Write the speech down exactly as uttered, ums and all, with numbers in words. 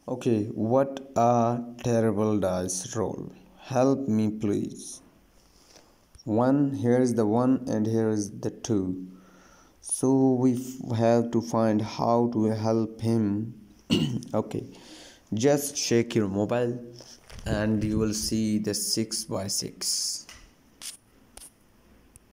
Okay, what a terrible dice roll. Help me, please. One, here is the one, and here is the two. So we f- have to find how to help him. Okay, just shake your mobile and you will see the six by six.